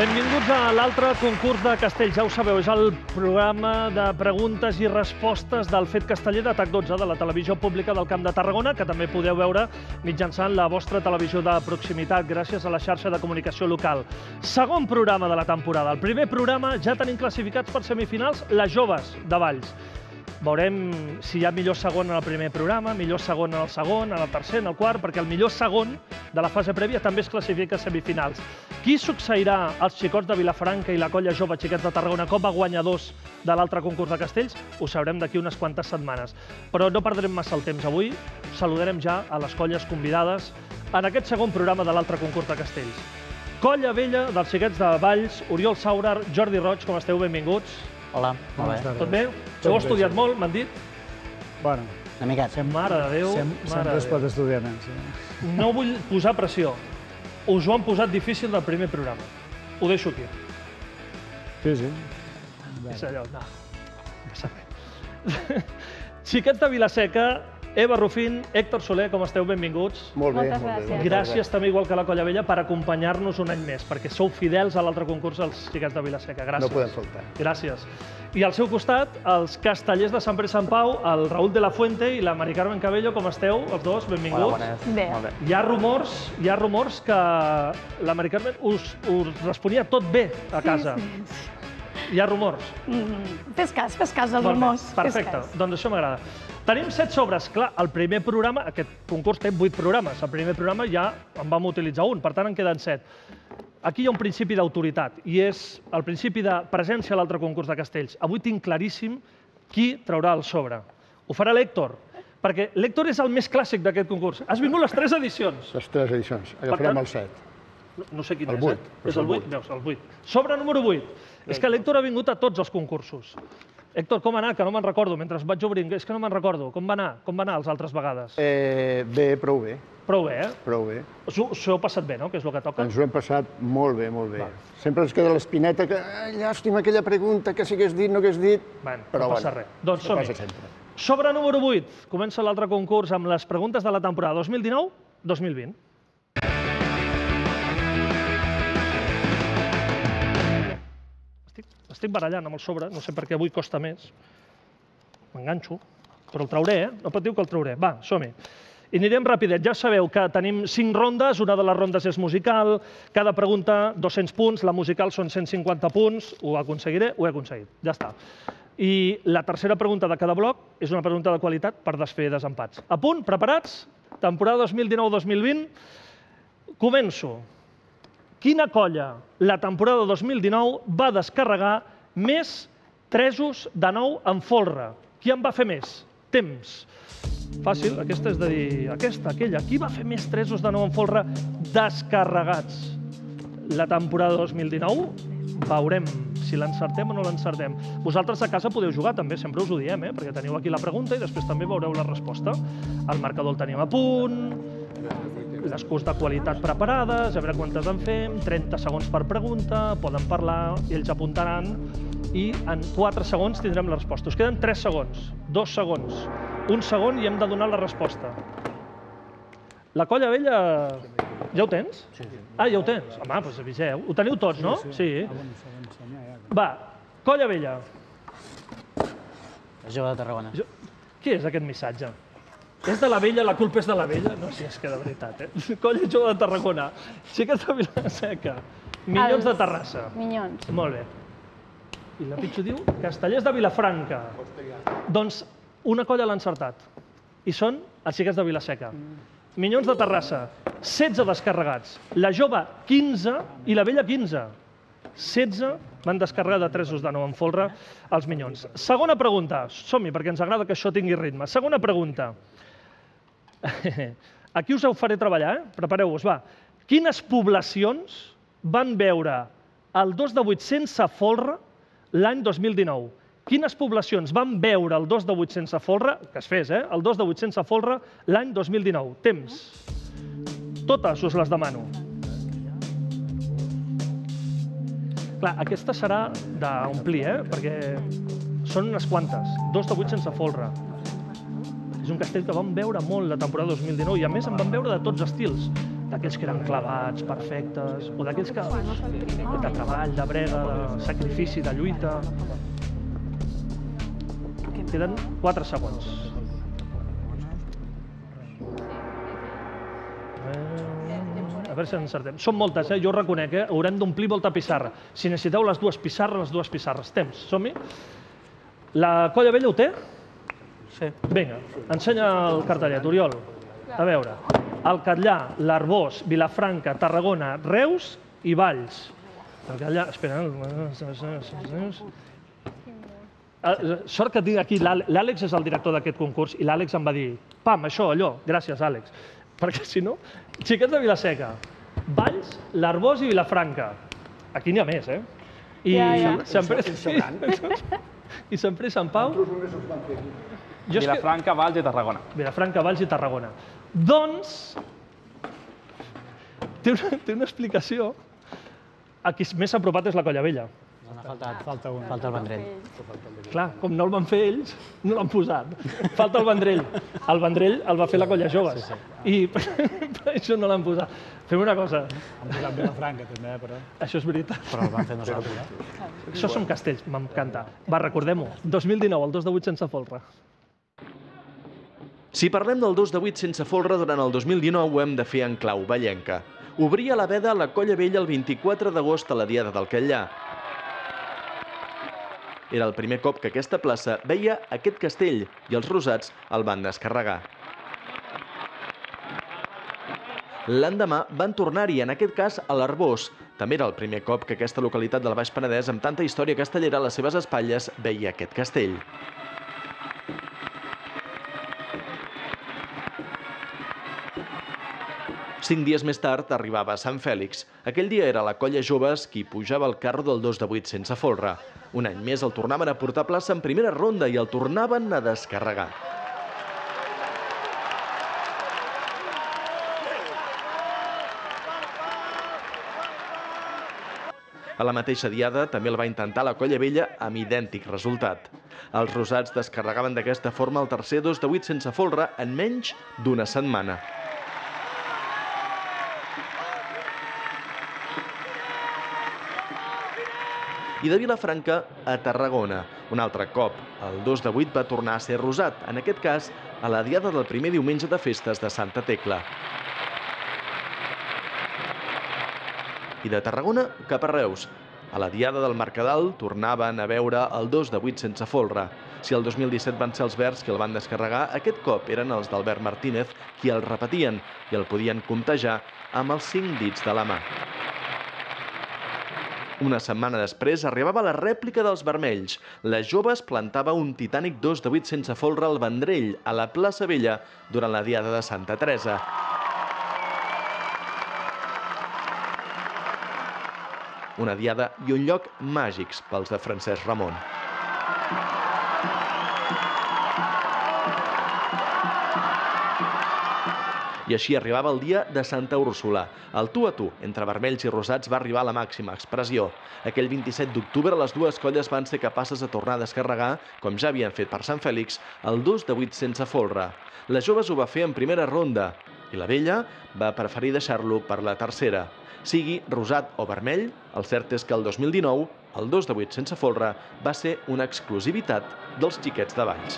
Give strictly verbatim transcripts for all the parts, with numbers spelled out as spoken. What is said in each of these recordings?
Benvinguts a l'altre concurs de castells. Ja ho sabeu, és el programa de preguntes i respostes del Fet Casteller de TAC dotze, de la televisió pública del Camp de Tarragona, que també podeu veure mitjançant la vostra televisió de proximitat, gràcies a la xarxa de comunicació local. Segon programa de la temporada. El primer programa ja tenim classificats per semifinals les joves de Valls. Veurem si hi ha millor segon en el primer programa, millor segon en el segon, en el tercer, en el quart, perquè el millor segon de la fase prèvia també es classifica a semifinals. Qui succeirà als xicots de Vilafranca i la colla jove Xiquets de Tarragona com a guanyadors de l'altre concurs de castells? Ho sabrem d'aquí unes quantes setmanes. Però no perdrem massa el temps avui. Saludarem ja a les colles convidades en aquest segon programa de l'altre concurs de castells. Colla vella dels Xiquets de Valls, Oriol Saurar, Jordi Roig, com esteu? Benvinguts. Hola, molt bé. Tot bé? Heu estudiat molt, m'han dit? Bueno, una miqueta. Mare de Déu. Sempre es pot estudiar més. No vull posar pressió. Us ho han posat difícil del primer programa. Ho deixo aquí. Sí, sí. És allò, no. No passa res. Xiquets de Vilaseca, Eva Rufín, Héctor Soler, com esteu? Benvinguts. Molt bé, Moltes molt bé. gràcies. Gràcies també, igual que la Colla Vella, per acompanyar-nos un any més, perquè sou fidels a l'altre concurs dels Xiquets de Vilaseca. Gràcies. No podem faltar. Gràcies. I al seu costat, els castellers de Sant Pere Sant Pau, el Raül de la Fuente i la Mari Carmen Cabello, com esteu, els dos? Benvinguts. Hola, bones. Bé. Molt bé. Hi ha rumors, hi ha rumors que la Mari Carmen us, us responia tot bé a casa. Sí, sí. Hi ha rumors. Mm, fes cas, fes cas dels Molt bé, rumors. fes perfecte, cas. doncs això m'agrada. Tenim set sobres. Clar, el primer programa, aquest concurs té vuit programes. El primer programa ja en vam utilitzar un, per tant en queden set. Aquí hi ha un principi d'autoritat i és el principi de presència a l'altre concurs de castells. Avui tinc claríssim qui traurà el sobre. Ho farà l'Héctor, perquè l'Héctor és el més clàssic d'aquest concurs. Has vingut les tres edicions. Les tres edicions. Agafarem el set. No, no sé quin El és, vuit, eh? però És el vuit, veus, el vuit. Sobre número vuit. És que l'Héctor ha vingut a tots els concursos. Héctor, com va anar? Que no me'n recordo. Mentre vaig obrint, és que no me'n recordo. Com va anar? Com va anar les altres vegades? Eh, bé, prou bé. Prou bé, eh? Prou bé. Us ho, us ho heu passat bé, no? Que és el que toca. Ens ho hem passat molt bé, molt bé. Sempre ens queda l'espineta que, ai, llàstima aquella pregunta, que si hagués dit, no hagués dit... Bueno, Però no passa bueno, res. Doncs això som-hi. passa sempre. Sobre número vuit. Comença l'altre concurs amb les preguntes de la temporada dos mil dinou dos mil vint. Estic, estic barallant amb el sobre, no sé per què avui costa més. M'enganxo, però el trauré, eh? No patiu que el trauré. Va, som-hi. I anirem rapidet. Ja sabeu que tenim cinc rondes, una de les rondes és musical, cada pregunta dos-cents punts, la musical són cent cinquanta punts, ho aconseguiré, ho he aconseguit, ja està. I la tercera pregunta de cada bloc és una pregunta de qualitat per desfer desempats. A punt? Preparats? Temporada dos mil dinou dos mil vint. Començo. Quina colla la temporada dos mil dinou va descarregar més tresos de nou en folre? Qui en va fer més? Temps. Fàcil, aquesta és de dir aquesta, aquella. Qui va fer més tresos de nou en folre descarregats? La temporada dos mil dinou veurem si l'encertem o no l'encertem. Vosaltres a casa podeu jugar també, sempre us ho diem, eh? Perquè teniu aquí la pregunta i després també veureu la resposta. El marcador el tenim a punt, les curs de qualitat preparades, a veure quantes en fem, trenta segons per pregunta, poden parlar i ells apuntaran i en quatre segons tindrem la resposta. Us queden tres segons, dos segons, un segon i hem de donar la resposta. La colla vella... Ja ho tens? Sí. Ah, ja ho tens? Home, doncs aviseu. Ho teniu tots, no? Sí. Va, colla vella. La jove de Tarragona. Què és aquest missatge? És de la vella, la culpa és de la vella? No sé, és que de veritat, eh? Colla jove de Tarragona. Xiquets de Vilaseca. Minyons de Terrassa. Minyons. Molt bé. I la Pitxo diu Castellers de Vilafranca. Doncs una colla l'ha encertat. I són els Xiquets de Vilaseca. Minyons de Terrassa, setze descarregats. La jove, quinze, i la vella, quinze. setze van descarregar de tresos de nou en folre els Minyons. Segona pregunta. Som-hi, perquè ens agrada que això tingui ritme. Segona pregunta. Aquí us ho faré treballar, eh? Prepareu-vos, va. Quines poblacions van veure el dos de vuit sense folre l'any dos mil dinou? Quines poblacions van veure el dos de vuit sense folre, que es fes, eh? El dos de vuit sense folre l'any dos mil dinou? Temps. Totes us les demano. Clar, aquesta serà d'omplir, eh? Perquè són unes quantes. dos de vuit sense folre. És un castell que vam veure molt la temporada dos mil dinou i a més en vam veure de tots estils. d'aquells que eren clavats, perfectes, o d'aquells que... de treball, de brega, de sacrifici, de lluita... Queden quatre segons. A veure si encertem. Són moltes, eh? Jo ho reconec, eh? Haurem d'omplir molta pissarra. Si necessiteu les dues pissarres, les dues pissarres. Temps, som-hi? La Colla Vella ho té? Sí. Vinga, ensenya el cartellet, Oriol. A veure, el Catllar, l'Arboç, Vilafranca, Tarragona, Reus i Valls. El Catllar... Espera... Sort que tinc aquí, l'Àlex és el director d'aquest concurs i l'Àlex em va dir, pam, això, allò, gràcies, Àlex. Perquè si no, xiquets de Vilaseca, Valls, l'Arboç i Vilafranca. Aquí n'hi ha més, eh? I Sant Pere Sant Pau... Vilafranca, Valls i Tarragona. Vilafranca, Valls i Tarragona. Doncs, té una explicació. A qui més s'ha apropat és la Colla Vella. Falta un. Falta el Vendrell. Clar, com no el van fer ells, no l'han posat. Falta el Vendrell. El Vendrell el va fer la Colla Joves. I per això no l'han posat. Fem una cosa. Han posat Vilafranca, també, però... Això és veritat. Però el van fer nosaltres. Això són castells, m'encanta. Va, recordem-ho. dos mil dinou, el dos de vuit sense folre. Si parlem del dos de vuit sense folre, durant el dos mil dinou ho hem de fer en clau vallenca. Obria la veda a la Colla Vella el vint-i-quatre d'agost a la Diada del Catllar. Era el primer cop que aquesta plaça veia aquest castell i els rosats el van descarregar. L'endemà van tornar-hi, en aquest cas a l'Arboç. També era el primer cop que aquesta localitat del Baix Penedès, amb tanta història castellera a les seves espatlles, veia aquest castell. Cinc dies més tard arribava a Sant Fèlix. Aquell dia era la Colla Joves qui pujava el carro del dos de vuit sense folre. Un any més el tornaven a portar a plaça en primera ronda i el tornaven a descarregar. A la mateixa diada també el va intentar la Colla Vella amb idèntic resultat. Els rosats descarregaven d'aquesta forma el tercer dos de vuit sense folre en menys d'una setmana. I de Vilafranca a Tarragona. Un altre cop, el dos de vuit va tornar a ser rosat, en aquest cas a la diada del primer diumenge de festes de Santa Tecla. I de Tarragona cap a Reus. A la diada del Mercadal tornaven a veure el dos de vuit sense folre. Si el dos mil disset van ser els verds qui el van descarregar, aquest cop eren els d'Albert Martínez qui el repetien i el podien contagiar amb els cinc dits de la mà. Una setmana després arribava la rèplica dels vermells. Les Joves plantava un titànic dos de vuit sense folre al Vendrell, a la plaça Vella, durant la diada de Santa Teresa. Una diada i un lloc màgics pels de Francesc Ramon. I així arribava el dia de Santa Úrsula. El tu a tu entre vermells i rosats va arribar a la màxima expressió. Aquell vint-i-set d'octubre les dues colles van ser capaces de tornar a descarregar, com ja havien fet per Sant Fèlix, el dos de vuit sense folre. Les Joves ho va fer en primera ronda i la Vella va preferir deixar-lo per la tercera. Sigui rosat o vermell, el cert és que el dos mil dinou, el dos de vuit sense folre, va ser una exclusivitat dels xiquets de Valls.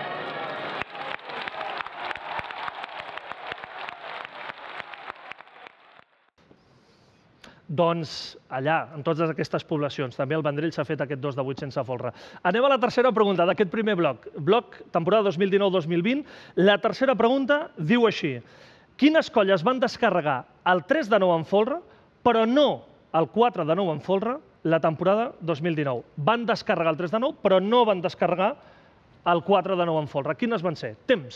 Doncs allà, en totes aquestes poblacions, també el Vendrell s'ha fet aquest dos de vuit sense folre. Anem a la tercera pregunta d'aquest primer bloc. Bloc, temporada dos mil dinou dos mil vint. La tercera pregunta diu així. Quines colles van descarregar el tres de nou en folre, però no el quatre de nou en folre, la temporada dos mil dinou? Van descarregar el tres de nou, però no van descarregar el quatre de nou en folre. Quines van ser? Temps.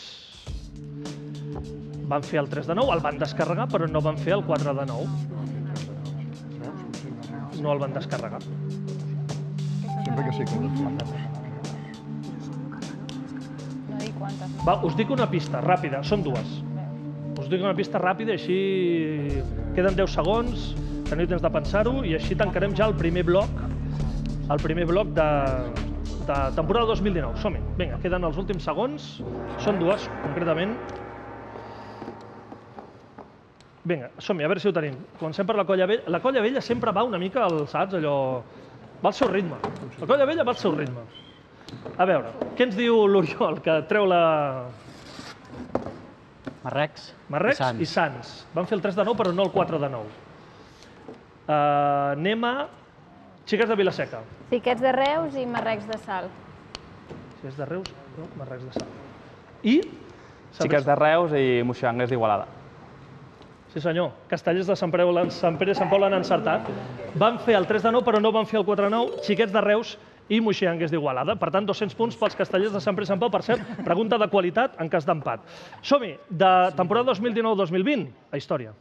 Van fer el tres de nou, el van descarregar, però no van fer el quatre de nou. No el van descarregar. Sempre que sí que Va, us dic una pista ràpida, són dues. Us dic una pista ràpida, així queden deu segons, teniu temps de pensar-ho, i així tancarem ja el primer bloc, el primer bloc de, de temporada dos mil dinou. Som-hi. Vinga, queden els últims segons. Són dues, concretament. Vinga, som-hi, a veure si ho tenim. Comencem per la Colla Vella. La Colla Vella sempre va una mica al, saps, allò... Va al seu ritme. La Colla Vella va al seu ritme. A veure, què ens diu l'Oriol, que treu la... Marrecs, Marrecs i Sants. i Sants. Van fer el tres de nou, però no el quatre de nou. Uh, anem a Xiquets de Vila-seca. Xiquets de Reus i Marrecs de Sal. Xiquets de Reus, no, Marrecs de Sal. I... Xiquets de Reus i Moixanguers d'Igualada. Sí, senyor. Castellers de Sant Pere Sant Pere i Sant Pau l'han encertat. Van fer el tres de nou, però no van fer el quatre de nou. Xiquets de Reus i Moixanguers d'Igualada. Per tant, dos-cents punts pels Castellers de Sant Pere i Sant Pau. Per cert, pregunta de qualitat en cas d'empat. Som-hi, de temporada dos mil dinou dos mil vint, a història.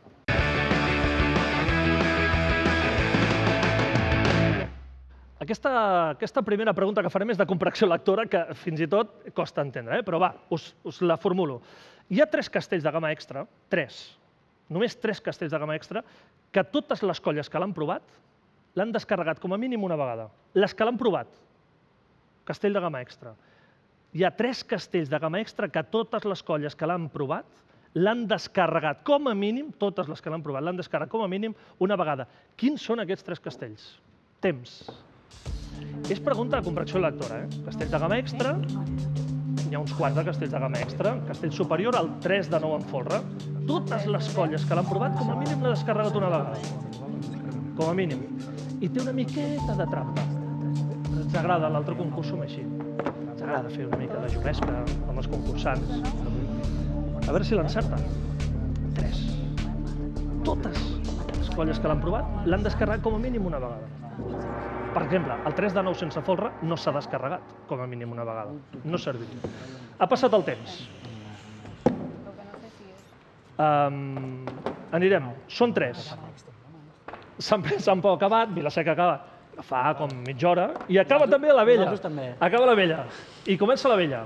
Aquesta, aquesta primera pregunta que farem és de comprensió lectora, que fins i tot costa entendre, eh? Però va, us, us la formulo. Hi ha tres castells de gamma extra, tres, només tres castells de gamma extra, que totes les colles que l'han provat l'han descarregat com a mínim una vegada. Les que l'han provat, castell de gamma extra. Hi ha tres castells de gamma extra que totes les colles que l'han provat l'han descarregat com a mínim, totes les que l'han provat, l'han descarregat com a mínim una vegada. Quins són aquests tres castells? Temps. És pregunta de comprensió lectora, eh? Castells de gamma extra, hi ha uns quants de castells de gamma extra, castell superior al tres de nou en folre. Totes les colles que l'han provat, com a mínim l'ha descarregat una vegada. Com a mínim. I té una miqueta de trampa. Ens agrada, l'altre concurs som així. Ens agrada fer una mica de juguesca amb els concursants. A veure si l'encerta. Tres. Totes les colles que l'han provat l'han descarregat com a mínim una vegada. Per exemple, el tres de nou sense folre no s'ha descarregat, com a mínim una vegada. No ha servit. Ha passat el temps. Um, anirem. Són tres. Sant Pere Sant Pau acabat, Vila-seca acabat. Fa com mitja hora. I acaba també la Vella. Acaba la Vella. I comença la Vella.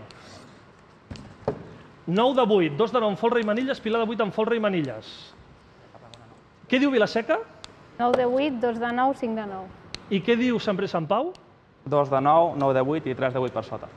nou de vuit, dos de nou en folre i manilles, Pilar de vuit en folre i manilles. Què diu Vila-seca? nou de vuit, dos de nou, cinc de nou. I què diu Sant Pere Sant Pau? dos de nou, nou de vuit i tres de vuit per sota.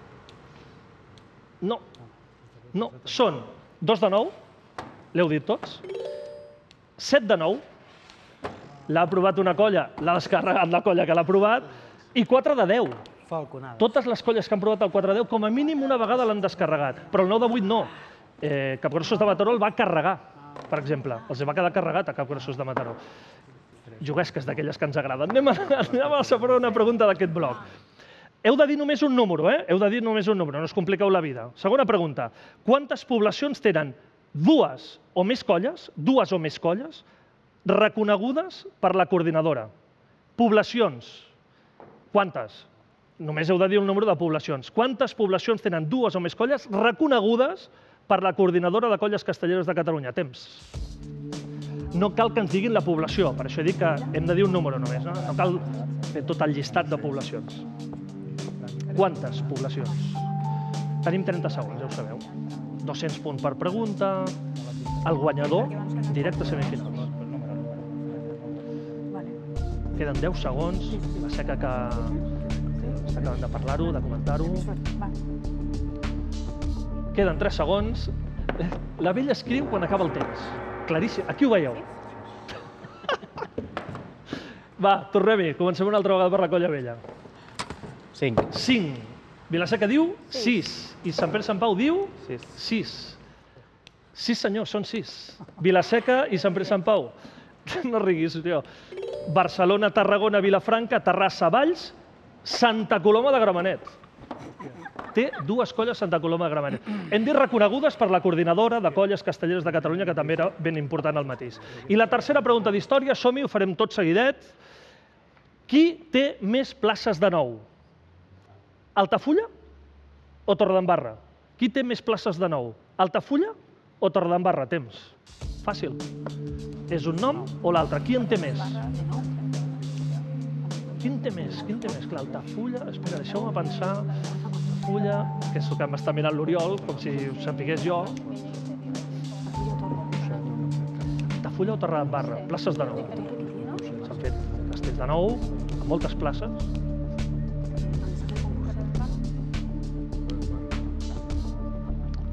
No. No. Són dos de nou, l'heu dit tots, set de nou, l'ha aprovat una colla, l'ha descarregat la colla que l'ha aprovat, i quatre de deu. Falconades. Totes les colles que han provat el quatre de deu, com a mínim una vegada l'han descarregat. Però el nou de vuit no. Eh, Capgrossos de Mataró el va carregar, per exemple. Els va quedar carregat a Capgrossos de Mataró. Juguesques d'aquelles que ens agraden. Anem a, anem a la segona pregunta d'aquest bloc. Heu de dir només un número, eh? Heu de dir només un número, no us compliqueu la vida. Segona pregunta. Quantes poblacions tenen dues o més colles, dues o més colles, reconegudes per la coordinadora? Poblacions. Quantes? Només heu de dir un número de poblacions. Quantes poblacions tenen dues o més colles reconegudes per la coordinadora de colles castelleres de Catalunya? Temps. No cal que ens diguin la població, per això dic que hem de dir un número només, no? No cal fer tot el llistat de poblacions. Quantes poblacions? Tenim trenta segons, ja ho sabeu. dos-cents punts per pregunta, el guanyador, directe a semifinals. Queden deu segons, la seca que està acabant de parlar-ho, de comentar-ho. Queden tres segons. La Vella escriu quan acaba el temps. Claríssim. Aquí ho veieu. Va, tornem-hi. Comencem una altra vegada per la Colla Vella. Cinc. Cinc. Vila-seca diu sis. I Sant Pere Sant Pau diu Sis. sis. Sis, senyor, són sis. Vila-seca i Sant Pere Sant Pau. No riguis, tio. Barcelona, Tarragona, Vilafranca, Terrassa, Valls, Santa Coloma de Gramenet. Té dues colles Santa Coloma de Gramenet. Hem dit reconegudes per la coordinadora de colles castelleres de Catalunya, que també era ben important al matís. I la tercera pregunta d'història, som-hi, ho farem tot seguidet. Qui té més places de nou? Altafulla o Torredembarra? Qui té més places de nou? Altafulla o Torredembarra? Temps. Fàcil. És un nom o l'altre? Qui en té més? Quin té més? Quin té més? Clar, Altafulla... Espera, deixeu-me pensar... Altafulla... Que és el que m'està mirant l'Oriol, com si ho sapigués jo. Altafulla o Torredembarra? Places de nou. S'han fet castells de nou, amb moltes places.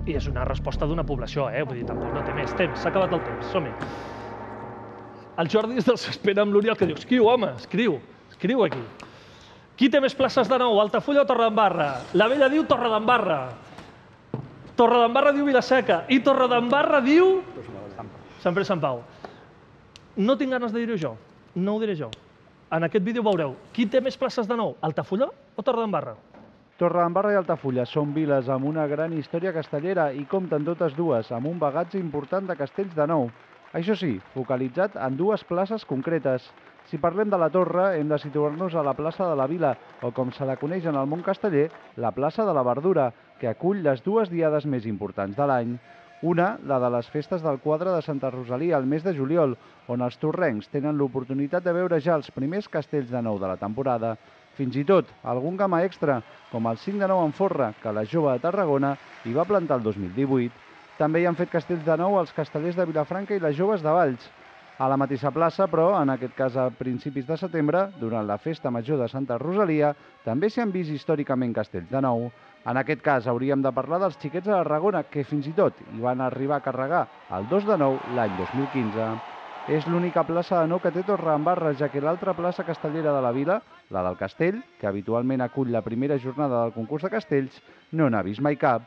I és una resposta d'una població, eh? Vull dir, tampoc no té més temps. S'ha acabat el temps, som-hi. El Jordi és del S'espera amb l'Oriol, que diu, escriu, home, escriu, escriu aquí. Qui té més places de nou, Altafulla o Torredembarra? La Vella diu Torredembarra. Torredembarra diu Vilaseca. I Torredembarra diu... Sant Pere Sant Pau. No tinc ganes de dir-ho jo, no ho diré jo. En aquest vídeo veureu qui té més places de nou, Altafulla o Torredembarra? Torredembarra i Altafulla són viles amb una gran història castellera i compten totes dues amb un bagatge important de castells de nou. Això sí, focalitzat en dues places concretes. Si parlem de la Torre, hem de situar-nos a la plaça de la Vila, o com se la coneix en el món casteller, la plaça de la Verdura, que acull les dues diades més importants de l'any. Una, la de les festes del quadre de Santa Rosalia al mes de juliol, on els torrencs tenen l'oportunitat de veure ja els primers castells de nou de la temporada. Fins i tot algun gamma extra, com el cinc de nou en Forra, que la Jove de Tarragona hi va plantar el dos mil divuit. També hi han fet castells de nou els castellers de Vilafranca i les Joves de Valls. A la mateixa plaça, però, en aquest cas a principis de setembre, durant la Festa Major de Santa Rosalia, també s'hi han vist històricament castells de nou. En aquest cas hauríem de parlar dels xiquets de Tarragona, que fins i tot hi van arribar a carregar el dos de nou l'any dos mil quinze. És l'única plaça de nou que té Torredembarra, ja que l'altra plaça castellera de la vila, la del Castell, que habitualment acull la primera jornada del concurs de castells, no n'ha vist mai cap.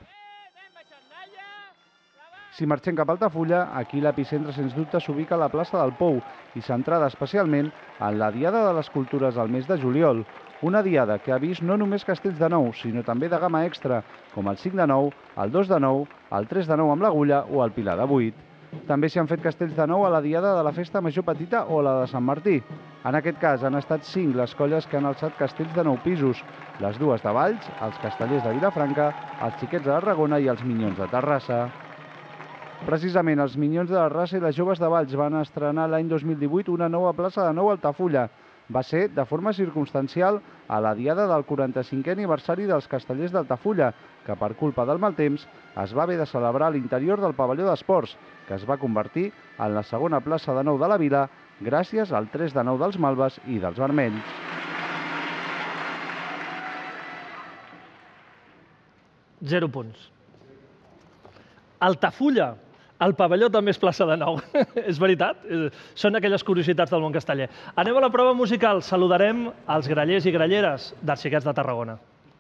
Si marxem cap a Altafulla, aquí l'epicentre sens dubte s'ubica a la plaça del Pou i centrada especialment en la Diada de les Cultures del mes de juliol. Una diada que ha vist no només castells de nou, sinó també de gamma extra, com el cinc de nou, el dos de nou, el tres de nou amb l'Agulla o el Pilar de vuit. També s'hi han fet castells de nou a la Diada de la Festa Major Petita o la de Sant Martí. En aquest cas han estat cinc les colles que han alçat castells de nou pisos, les dues de Valls, els castellers de Vilafranca, els xiquets de Tarragona i els Minyons de Terrassa. Precisament els Minyons de Terrassa i les Joves de Valls van estrenar l'any dos mil divuit una nova plaça de nou a Altafulla. Va ser de forma circumstancial a la diada del quaranta-cinquè aniversari dels castellers d'Altafulla, que per culpa del mal temps es va haver de celebrar a l'interior del pavelló d'esports, que es va convertir en la segona plaça de nou de la vila gràcies al tres de nou dels Malves i dels Vermells. Zero punts. Altafulla, el pavelló també és plaça de nou. És veritat? Són aquelles curiositats del món casteller. Anem a la prova musical. Saludarem els grallers i gralleres dels Xiquets de Tarragona.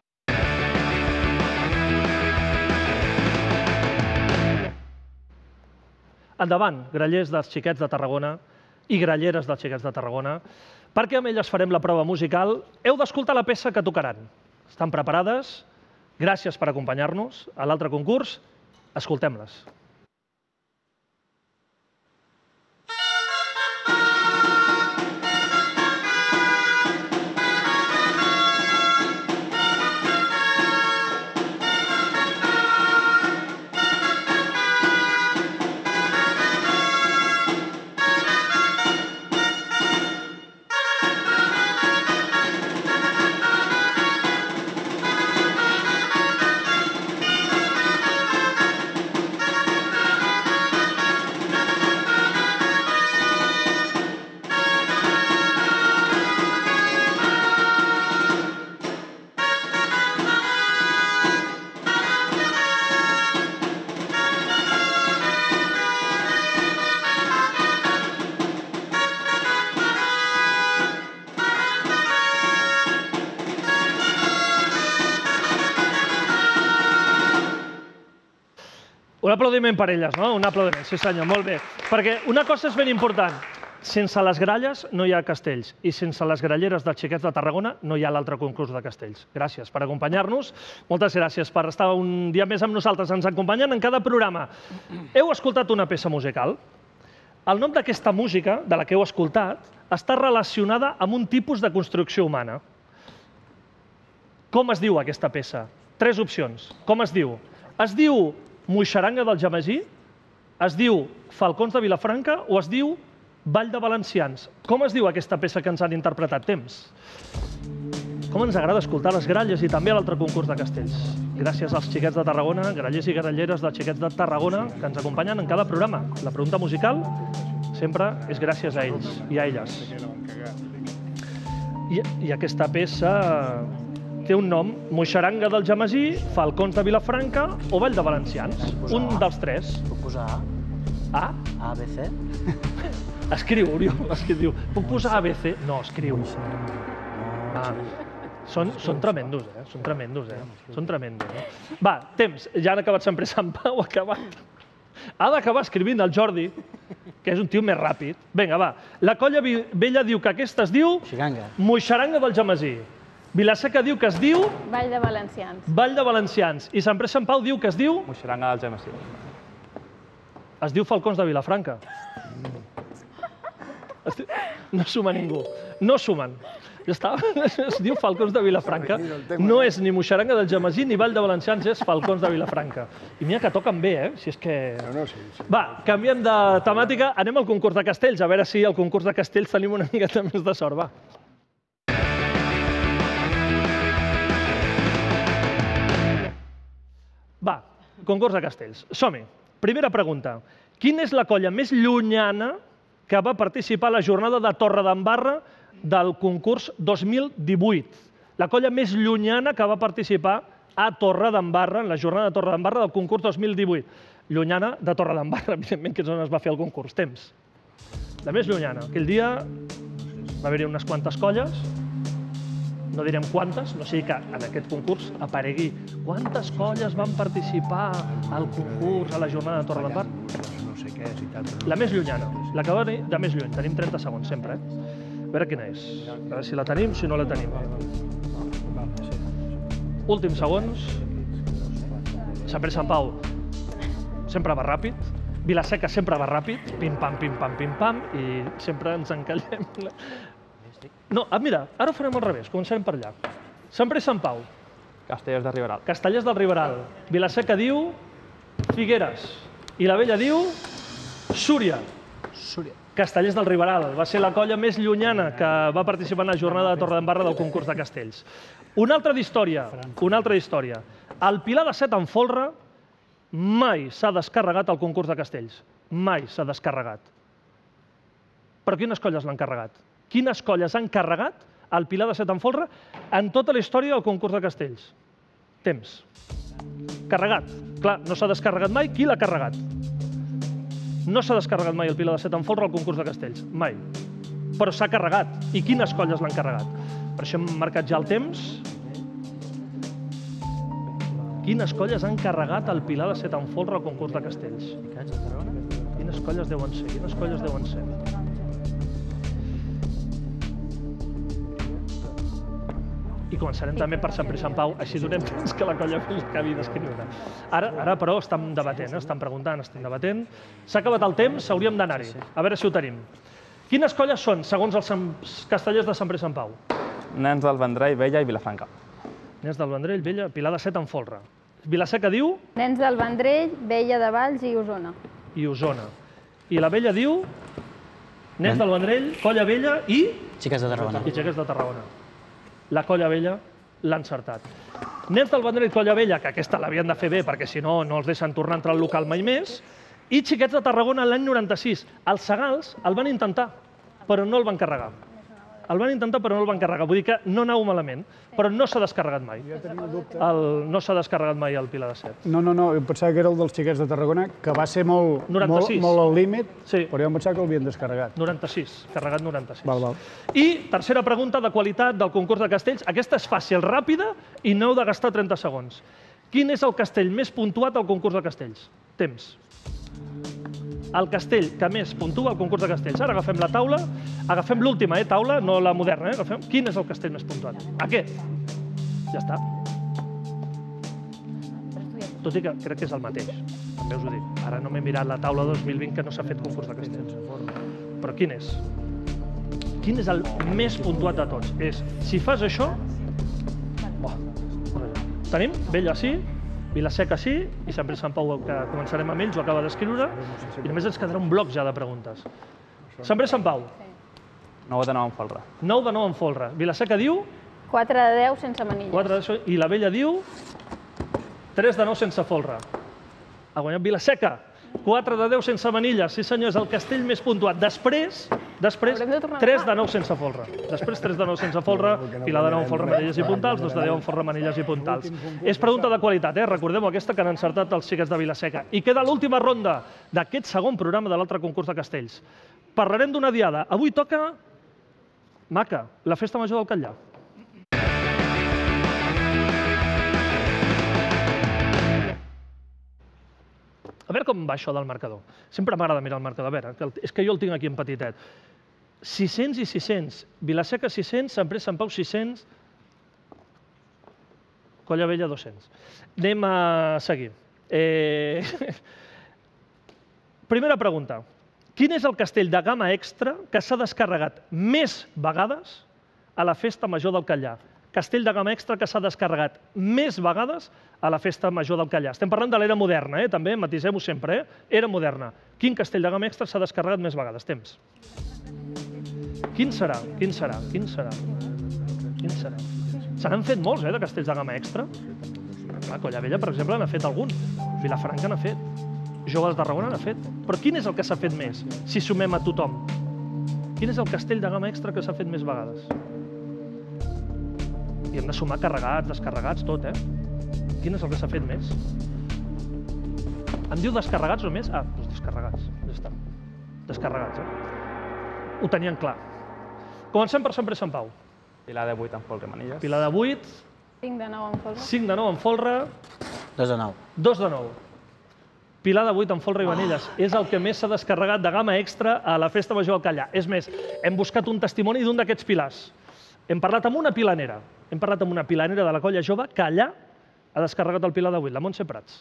Endavant, grallers dels Xiquets de Tarragona i gralleres dels Xiquets de Tarragona, perquè amb elles farem la prova musical. Heu d'escoltar la peça que tocaran. Estan preparades? Gràcies per acompanyar-nos a l'altre concurs. Escoltem-les. Un aplaudiment per elles, no? Un aplaudiment, sí senyor, molt bé. Perquè una cosa és ben important. Sense les gralles no hi ha castells i sense les gralleres dels Xiquets de Tarragona no hi ha l'altre concurs de castells. Gràcies per acompanyar-nos. Moltes gràcies per estar un dia més amb nosaltres. Ens acompanyen en cada programa. Heu escoltat una peça musical. El nom d'aquesta música, de la que heu escoltat, està relacionada amb un tipus de construcció humana. Com es diu aquesta peça? Tres opcions. Com es diu? Es diu Moixeranga del Jamasí, es diu Falcons de Vilafranca o es diu Ball de Valencians. Com es diu aquesta peça que ens han interpretat? Temps. Com ens agrada escoltar les gralles i també l'altre concurs de castells. Gràcies als Xiquets de Tarragona, grallers i gralleres dels Xiquets de Tarragona, que ens acompanyen en cada programa. La pregunta musical sempre és gràcies a ells i a elles. I, i aquesta peça té un nom, Moixeranga d'Algemesí, Falcons de Vilafranca o Vall de Valencians. Un dels tres. Puc posar A? A? A, B, C? Escriu, Oriol, escriu. Puc posar A, B, C? No, escriu. Ah. Són, són tremendos, eh? Són tremendos, eh? Són tremendos, eh? Va, temps. Ja han acabat sempre Sant Pau, ha acabat. Ha d'acabar escrivint el Jordi, que és un tio més ràpid. Vinga, va. La Colla Vella diu que aquesta es diu... Moixeranga. Moixeranga d'Algemesí. Vilaseca diu que es diu... Vall de Valencians. Vall de Valencians. I Sant Pere Sant Pau diu que es diu... Moixeranga d'Algemesí. Es diu Falcons de Vilafranca. No suma ningú. No sumen. Ja està. Es diu Falcons de Vilafranca. No és ni Moixeranga d'Algemesí ni Vall de Valencians, és Falcons de Vilafranca. I mira que toquen bé, eh? Si és que... Va, canviem de temàtica. Anem al concurs de castells, a veure si al concurs de castells tenim una miqueta més de sort, va. Va, concurs de castells. Som-hi. Primera pregunta. Quina és la colla més llunyana que va participar a la jornada de Torredembarra del concurs dos mil divuit? La colla més llunyana que va participar a Torredembarra, en la jornada de Torredembarra del concurs dos mil divuit. Llunyana de Torredembarra, evidentment, que és on es va fer el concurs. Temps. La més llunyana. Aquell dia va haver-hi unes quantes colles, no direm quantes, no sigui que en aquest concurs aparegui quantes colles van participar al concurs a la jornada de Torredembarra. La més llunyana, la que va venir de més lluny. Tenim trenta segons sempre, eh? A veure quina és. A veure si la tenim, si no la tenim. Últims segons. Sant Pere Sant Pau sempre va ràpid. Vilaseca sempre va ràpid. Pim-pam, pim-pam, pim-pam. I sempre ens encallem. No, mira, ara ho farem al revés. Començarem per allà. Sant Pere Sant Pau. Castellers de Riberal. Castellers del Riberal. Vilaseca diu Figueres. I la Vella diu Súria. Súria. Castellers del Riberal. Va ser la colla més llunyana que va participar en la jornada de Torredembarra del concurs de castells. Una altra d'història. Una altra d'història. El Pilar de Set en folre mai s'ha descarregat al concurs de castells. Mai s'ha descarregat. Però quines colles l'han carregat? Quines colles han carregat el Pilar de Set en folre en tota la història del concurs de castells? Temps. Carregat. Clar, no s'ha descarregat mai. Qui l'ha carregat? No s'ha descarregat mai el Pilar de Set en folre al concurs de castells. Mai. Però s'ha carregat. I quines colles l'han carregat? Per això hem marcat ja el temps. Quines colles han carregat el Pilar de Set en folre al concurs de castells? Quines colles deuen ser? Quines colles deuen ser? I començarem també per Sant Pere Sant Pau, així donem temps que la colla acabi d'escriure. Ara, ara, però, estan debatent, estan preguntant, estan debatent. S'ha acabat el temps, hauríem d'anar-hi. A veure si ho tenim. Quines colles són, segons els castellers de Sant Pere Sant Pau? Nens del Vendrell, Vella i Vilafranca. Nens del Vendrell, Vella, Pilar de Set en folre. Vilaseca diu? Nens del Vendrell, Vella de Valls i Osona. I Osona. I la Vella diu? Nens del Vendrell, Colla Vella i? Xiques de Tarragona. I Xiques de Tarragona. La Colla Vella l'ha encertat. Nens del Vendrell, Colla Vella, que aquesta l'havien de fer bé perquè si no, no els deixen tornar a entrar al local mai més, i Xiquets de Tarragona l'any noranta-sis. Els Segals el van intentar, però no el van carregar. El van intentar, però no el van carregar. Vull dir que no anau malament, però no s'ha descarregat mai. No s'ha descarregat mai el Pilar de Set. No, no, no, em pensava que era el dels Xiquets de Tarragona, que va ser molt al límit, però jo em pensava que l'havien descarregat. noranta-sis, carregat noranta-sis. Val, val. I tercera pregunta de qualitat del concurs de castells. Aquesta és fàcil, ràpida, i no heu de gastar trenta segons. Quin és el castell més puntuat al concurs de castells? Temps. El castell que més puntua al concurs de castells. Ara agafem la taula, agafem l'última eh, taula, no la moderna. Eh? Agafem. Quin és el castell més puntuat? Aquest. Ja està. Tot i que crec que és el mateix. També us ho dic. Ara no m'he mirat la taula dos mil vint que no s'ha fet concurs de castells. Però quin és? Quin és el més puntuat de tots? És, si fas això... Oh. Tenim? Vella sí, Vilaseca sí, i Sant Pere Sant Pau, que començarem amb ells, ho acaba d'escriure, i només ens quedarà un bloc ja de preguntes. Sant Pere Sant Pau. nou de nou en folre. nou de nou en folre. Vilaseca diu? quatre de deu sense manilles. quatre de deu, i la Vella diu? tres de nou sense folre. Ha guanyat Vilaseca. quatre de deu sense manilles. Sí senyor, és el castell més puntuat. Després, Després, tres de nou sense folre. Després, tres de nou sense folre, Pilar de nou amb folre, manilles i puntals, dos de deu amb folre, manilles i puntals. És pregunta de qualitat, eh? Recordem-ho, aquesta que han encertat els xiquets de Vila-seca. I queda l'última ronda d'aquest segon programa de l'altre concurs de castells. Parlarem d'una diada. Avui toca maca, la festa major del Catllar. A veure com va això del marcador. Sempre m'agrada mirar el marcador. A veure, és que jo el tinc aquí en petitet. sis-cents i sis-cents. Vila-seca sis-cents, Sant Pere Sant Pau sis-cents. Colla Vella dos-cents. Anem a seguir. Primera pregunta. Quin és el castell de gamma extra que s'ha descarregat més vegades a la festa major del Catllar? Castell de gamma extra que s'ha descarregat més vegades a la festa major del Catllar. Estem parlant de l'era moderna, també, matisem-ho sempre, era moderna. Quin castell de gamma extra s'ha descarregat més vegades? Temps. Quin serà? Quin serà? Quin serà? Quin serà? Se n'han fet molts, eh, de castells de gamma extra. La Colla Vella, per exemple, n'ha fet algun. Vilafranca n'ha fet. Joves de Tarragona n'ha fet. Però quin és el que s'ha fet més, si sumem a tothom? Quin és el castell de gamma extra que s'ha fet més vegades? I hem de sumar carregats, descarregats, tot, eh? Quin és el que s'ha fet més? Em diu descarregats només? Ah, doncs descarregats, ja està. Descarregats, eh? Ho tenien clar. Comencem per Sant Pere Sant Pau. Pilar de vuit amb folre i manilles. Pilar de vuit. cinc de nou amb folre. cinc de nou amb folre. dos de nou. dos de nou. Pilar de vuit amb folre i manilles. És el que més s'ha descarregat de gamma extra a la festa major del Catllar. És més, hem buscat un testimoni d'un d'aquests pilars. Hem parlat amb una pilanera. Hem parlat amb una pilanera de la Colla Jove que allà ha descarregat el Pilar de vuit, la Montse Prats.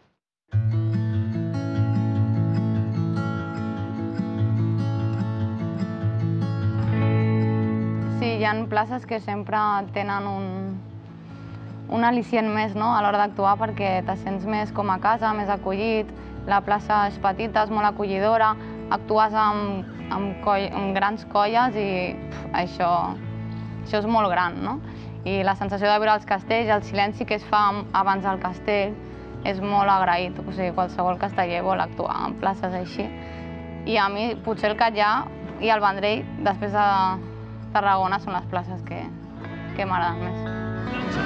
Sí, hi ha places que sempre tenen un, un al·licient més, no?, a l'hora d'actuar, perquè te sents més com a casa, més acollit, la plaça és petita, és molt acollidora, actues amb, amb, coll, amb grans colles i pff, això, això és molt gran, no? I la sensació de viure els castells, el silenci que es fa abans del castell, és molt agraït. O sigui, qualsevol casteller vol actuar en places així. I a mi, potser el Catllar i el Vendrell, després de Tarragona, són les places que, que m'agraden més.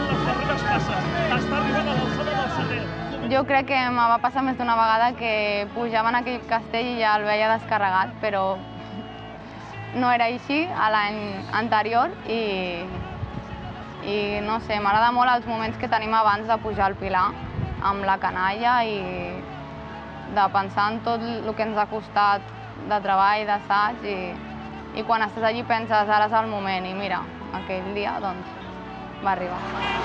Jo crec que em va passar més d'una vegada que pujava en aquell castell i ja el veia descarregat, però no era així a l'any anterior i I no sé, m'agrada molt els moments que tenim abans de pujar al Pilar amb la canalla i de pensar en tot el que ens ha costat de treball, d'assaig i, i quan estàs allí penses ara és el moment i mira, aquell dia doncs va arribar.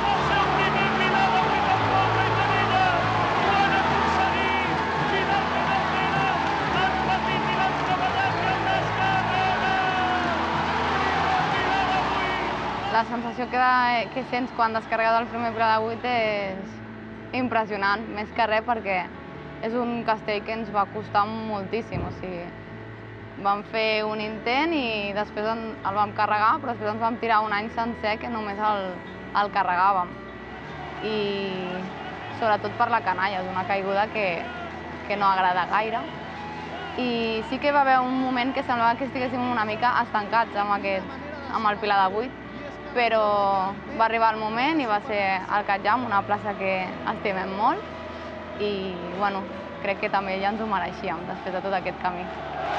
La sensació que, de, que sents quan descarregues el primer Pilar de vuit és impressionant, més que res perquè és un castell que ens va costar moltíssim. O sigui, vam fer un intent i després el vam carregar, però després ens vam tirar un any sencer que només el, el carregàvem. I sobretot per la canalla, és una caiguda que, que no agrada gaire. I sí que va haver un moment que semblava que estiguéssim una mica estancats amb, aquest, amb el Pilar de vuit, però va arribar el moment i va ser el Catllar, una plaça que estimem molt i bueno, crec que també ja ens ho mereixíem després de tot aquest camí.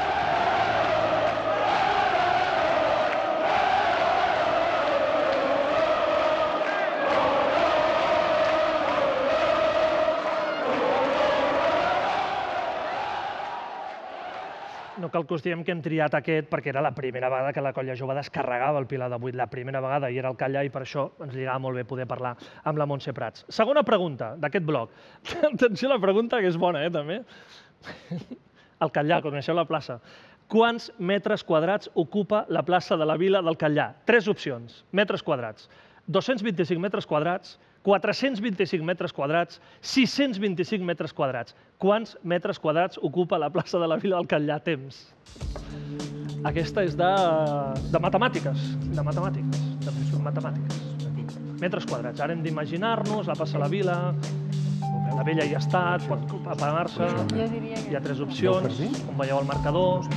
No cal que us diem que hem triat aquest perquè era la primera vegada que la Colla Jove descarregava el Pilar de vuit, la primera vegada, i era el Catllar, i per això ens lligava molt bé poder parlar amb la Montse Prats. Segona pregunta d'aquest bloc. Atenció a la pregunta, que és bona, eh, també. El Catllar, coneixeu la plaça. Quants metres quadrats ocupa la plaça de la Vila del Catllar? Tres opcions. Metres quadrats. dos-cents vint-i-cinc metres quadrats, quatre-cents vint-i-cinc metres quadrats, sis-cents vint-i-cinc metres quadrats. Quants metres quadrats ocupa la plaça de la Vila del Catllar? Temps. Aquesta és de, de matemàtiques, de matemàtiques, de matemàtiques. Metres quadrats. Ara hem d'imaginar-nos la plaça de la Vila, la Vella hi ha estat, pot apagar-se, hi ha tres opcions, com veieu el marcador.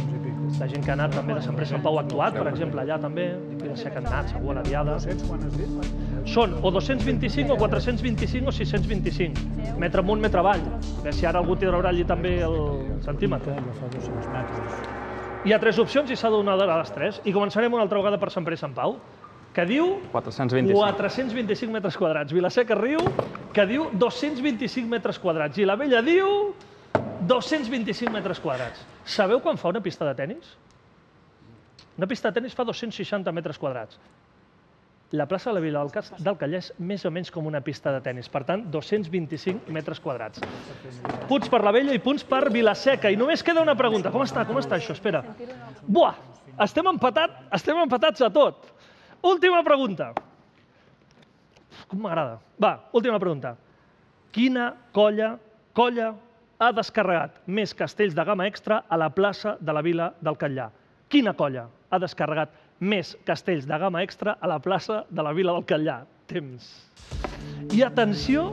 la gent que ha anat també de Sant Pere Sant Pau ha actuat, per exemple, allà també, Vila-seca han anat, segur, a la Diada. Són o dos-cents vint-i-cinc, o quatre-cents vint-i-cinc, o sis-cents vint-i-cinc. Metre amunt, metre avall. A veure si ara algú traurà allí també el centímetre. Hi ha tres opcions i s'ha de donar de les tres. I començarem una altra vegada per Sant Pere Sant Pau, que diu quatre-cents vint-i-cinc. quatre-cents vint-i-cinc metres quadrats. Vila-seca riu, que diu dos-cents vint-i-cinc metres quadrats. I la Vella diu dos-cents vint-i-cinc metres quadrats. Sabeu quan fa una pista de tenis? Una pista de tenis fa dos-cents seixanta metres quadrats. La plaça de la Vila del Callà és més o menys com una pista de tenis. Per tant, dos-cents vint-i-cinc metres quadrats. Punts per la Vella i punts per Vila-seca. I només queda una pregunta. Com està? Com està això? Espera. Buah! Estem empatats, estem empatats a tot. Última pregunta. Com m'agrada. Va, última pregunta. Quina colla, colla ha descarregat més castells de gamma extra a la plaça de la Vila del Callà? Quina colla ha descarregat més castells de gamma extra a la plaça de la Vila del Callà? Temps. I atenció,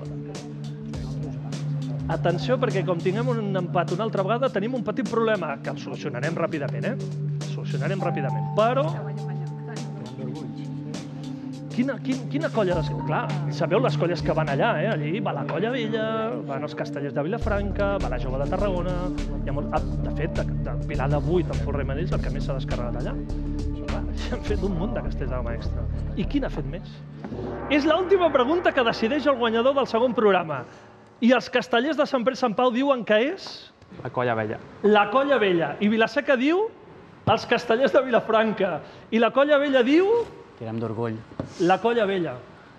atenció, perquè com tinguem un empat una altra vegada, tenim un petit problema, que el solucionarem ràpidament, eh? El solucionarem ràpidament, però... Quina, quina, quina colla... Clar, sabeu les colles que van allà, eh? Allí va la Colla Vella, van els castellers de Vilafranca, va la Jove de Tarragona... Hi ha molt... De fet, de, de Pilar de Vuit, en Folremanells, el que més s'ha descarregat allà. Han fet un munt de castells de gamma extra. I quin ha fet més? És l'última pregunta que decideix el guanyador del segon programa. I els castellers de Sant Pere Sant Pau diuen que és... La Colla Vella. La Colla Vella. I Vila-seca diu els castellers de Vilafranca. I la Colla Vella diu... Tirem d'orgull. La Colla Vella.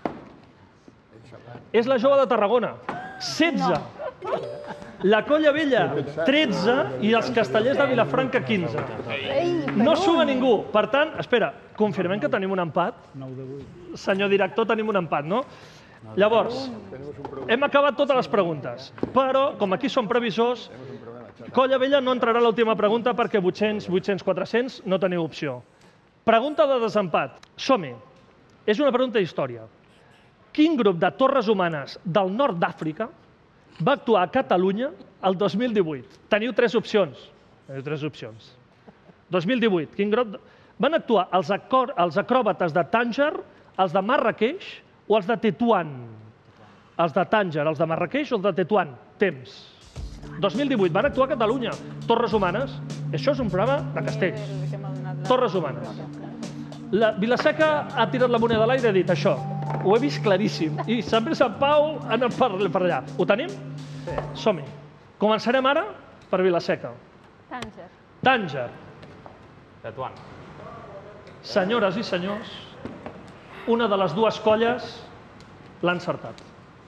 És la Jove de Tarragona. setze. La Colla Vella, tretze, i els castellers de Vilafranca, quinze. No suma ningú. Per tant, espera, confirmem que tenim un empat? Senyor director, tenim un empat, no? Llavors, hem acabat totes les preguntes, però, com aquí som previsors, Colla Vella no entrarà a l'última pregunta perquè vuit-cents, vuit-cents, quatre-cents no teniu opció. Pregunta de desempat. Som-hi. És una pregunta d'història. Quin grup de torres humanes del nord d'Àfrica va actuar a Catalunya el dos mil divuit? Teniu tres opcions. Teniu tres opcions. dos mil divuit. Quin grup... Van actuar els, acor... els acròbates de Tànger, els de Marràqueix o els de Tetuan? Els de Tànger, els de Marràqueix o els de Tetuan? Temps. dos mil divuit. Van actuar a Catalunya. Torres humanes. Això és un programa de castells. Torres humanes. La Vila-seca ha tirat la moneda a l'aire i ha dit això. Ho he vist claríssim. I Sant Pere Sant Pau ha anat per, per allà. Ho tenim? Sí. Som-hi. Començarem ara per Vila-seca. Tànger. Tànger. Tetuan. Senyores i senyors, una de les dues colles l'ha encertat.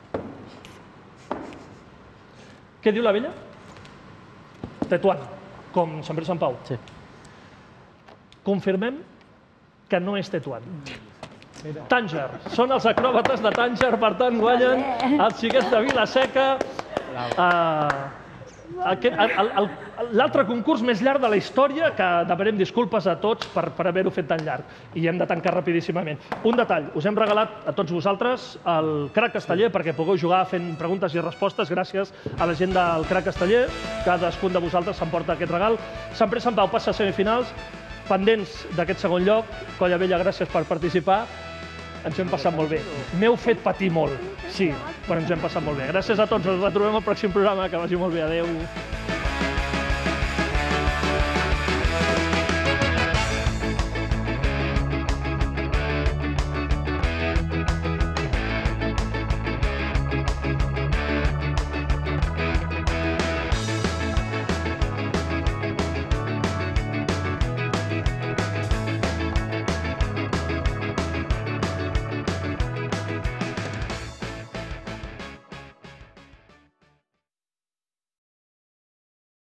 Què diu la Vella? Tetuan, com Sant Pere Sant Pau. Sí. Confirmem que no és Tetuan. Tànger. Són els acròbates de Tànger, per tant, guanyen els xiquets de Vila-seca. L'altre concurs més llarg de la història, que demanem disculpes a tots per haver-ho fet tan llarg. I hem de tancar rapidíssimament. Un detall. Us hem regalat a tots vosaltres el Crac Casteller perquè pugueu jugar fent preguntes i respostes gràcies a la gent del Crac Casteller. Cadascun de vosaltres s'emporta aquest regal. Sant Pere Sant Pau passa a semifinals. Pendents d'aquest segon lloc. Colla Vella, gràcies per participar. Ens hem passat molt bé. M'heu fet patir molt, sí, però ens hem passat molt bé. Gràcies a tots, ens retrobem al pròxim programa, que vagi molt bé. Adéu.